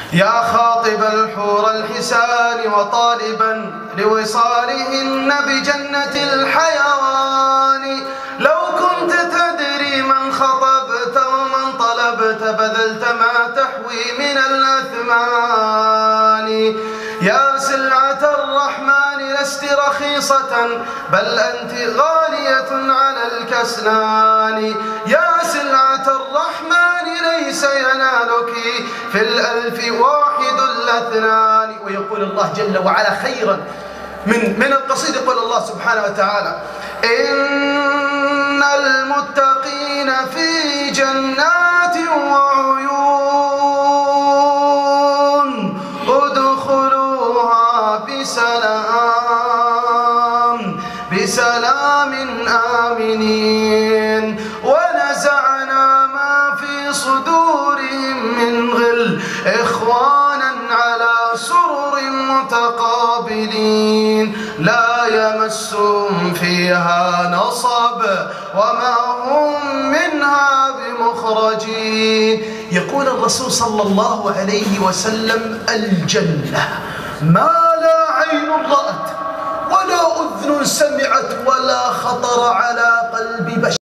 يا خاطب الحور الحسان وطالبا لوصالهن بجنة الحيوان، لو كنت تدري من خطبت ومن طلبت بذلت ما تحوي من الأثمان. يا سلعة الرحمن لست رخيصة بل أنت غالية على الكسلان. يا سلعة الرحمن ليس ينالك في الألف واحد الاثنان. ويقول الله جل وعلا خيرا من القصيدة، يقول الله سبحانه وتعالى: إن المتقين في جنات وعيون ادخلوها بسلام آمنين، ونزعنا ما في صدورهم من غل إخوانا على سرر متقابلين، لا يمسهم فيها نصب وما هم منها بمخرجين. يقول الرسول صلى الله عليه وسلم: الجنة ما لا عين رأت ولا أذن سمعت ولا خطر على قلب بشر.